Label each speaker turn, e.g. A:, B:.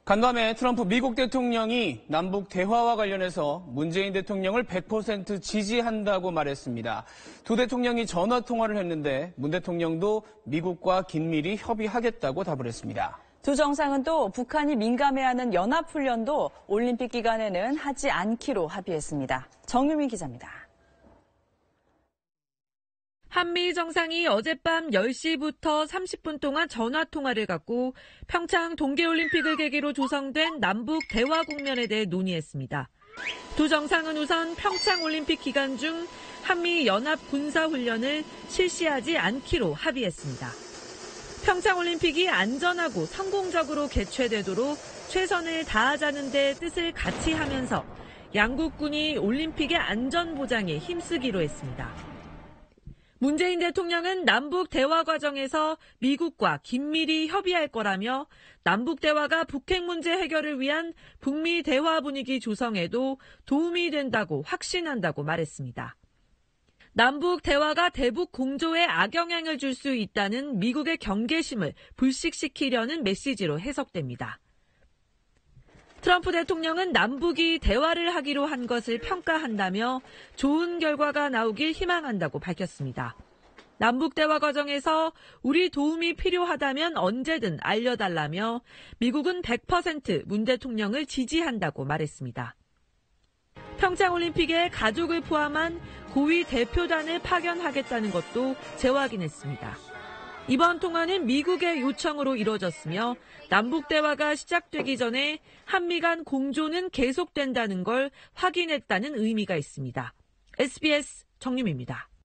A: 간밤에 트럼프 미국 대통령이 남북 대화와 관련해서 문재인 대통령을 100% 지지한다고 말했습니다. 두 대통령이 전화 통화를 했는데 문 대통령도 미국과 긴밀히 협의하겠다고 답을 했습니다.
B: 두 정상은 또 북한이 민감해하는 연합훈련도 올림픽 기간에는 하지 않기로 합의했습니다. 정유민 기자입니다.
C: 한미 정상이 어젯밤 10시부터 30분 동안 전화통화를 갖고 평창 동계올림픽을 계기로 조성된 남북 대화 국면에 대해 논의했습니다. 두 정상은 우선 평창올림픽 기간 중 한미 연합 군사훈련을 실시하지 않기로 합의했습니다. 평창올림픽이 안전하고 성공적으로 개최되도록 최선을 다하자는 데 뜻을 같이 하면서 양국군이 올림픽의 안전 보장에 힘쓰기로 했습니다. 문재인 대통령은 남북 대화 과정에서 미국과 긴밀히 협의할 거라며 남북 대화가 북핵 문제 해결을 위한 북미 대화 분위기 조성에도 도움이 된다고 확신한다고 말했습니다. 남북 대화가 대북 공조에 악영향을 줄 수 있다는 미국의 경계심을 불식시키려는 메시지로 해석됩니다. 트럼프 대통령은 남북이 대화를 하기로 한 것을 평가한다며 좋은 결과가 나오길 희망한다고 밝혔습니다. 남북 대화 과정에서 우리 도움이 필요하다면 언제든 알려달라며 미국은 100% 문 대통령을 지지한다고 말했습니다. 평창올림픽에 가족을 포함한 고위 대표단을 파견하겠다는 것도 재확인했습니다. 이번 통화는 미국의 요청으로 이뤄졌으며 남북 대화가 시작되기 전에 한미 간 공조는 계속된다는 걸 확인했다는 의미가 있습니다. SBS 정유미입니다.